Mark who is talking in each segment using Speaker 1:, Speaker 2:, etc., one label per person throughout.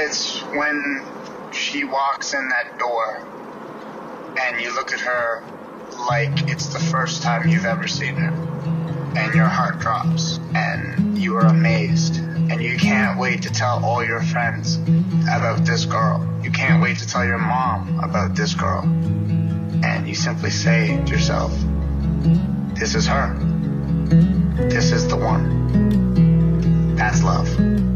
Speaker 1: It's when she walks in that door and you look at her like it's the first time you've ever seen her, and your heart drops and you are amazed, and you can't wait to tell all your friends about this girl. You can't wait to tell your mom about this girl, and you simply say to yourself, this is her. This is the one. That's love.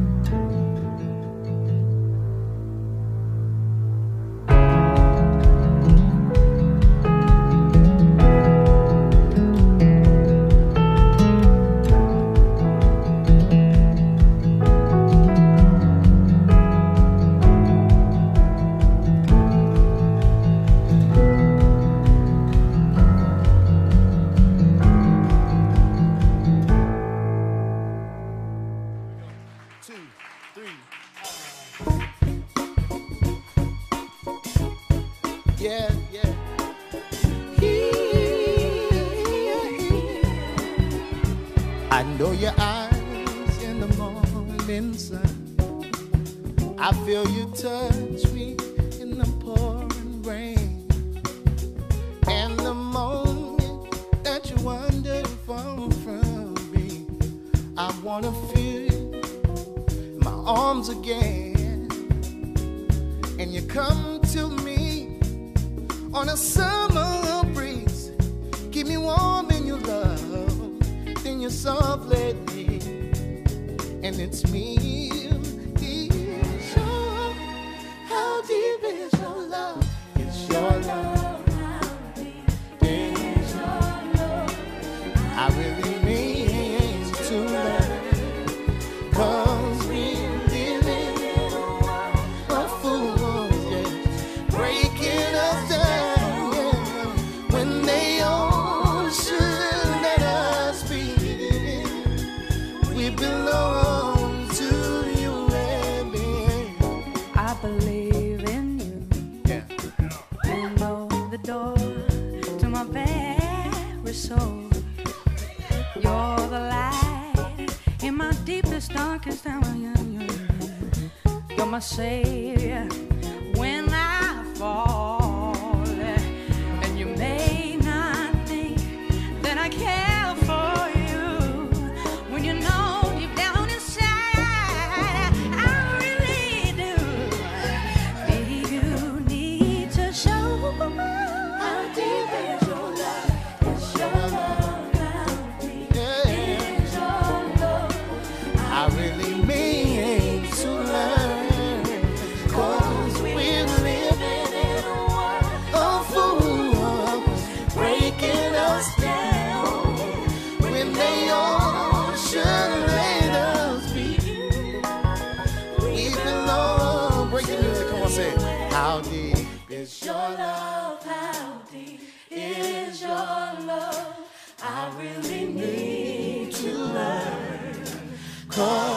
Speaker 2: I know your eyes in the morning sun. I feel you touch me in the pouring rain. And the moment that you wander far from me, I wanna feel you in my arms again. And you come to me on a summer breeze, keep me warm in your love. Then you softly leave, and it's me. It's your, how deep is your love? It's your love. How deep is your love? I really mean to love, 'cause we living in a world of fools, yeah, breaking us down, yeah, when they all should let us be. We belong to you and me.
Speaker 3: I believe in you.
Speaker 2: Yeah.
Speaker 3: You know the door to my very soul. You're the light in my deepest, darkest hour. You're my savior when I fall. And you may not think that I care for you when you know deep down inside I really do. You need to show how deep is your love. It's your love. How deep is your love?
Speaker 2: I really mean to learn, 'cause we're living in a world of fools, breaking us down when they all should let us be. We belong. Break the music, come on, say it. How deep is your love?
Speaker 3: How deep is your love? I really need to learn.
Speaker 2: 'Cause